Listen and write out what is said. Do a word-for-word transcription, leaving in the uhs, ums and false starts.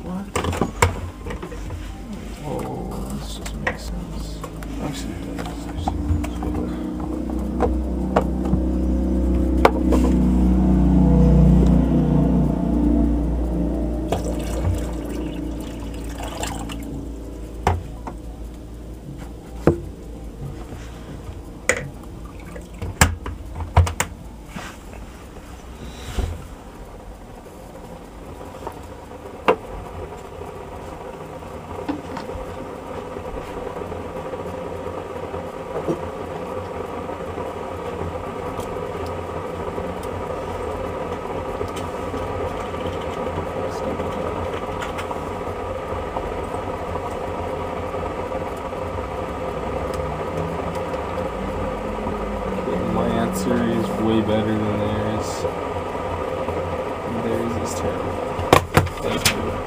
What? Oh, this just makes sense. Actually, it does. Actually. My answer is way better than theirs. And theirs is terrible. That's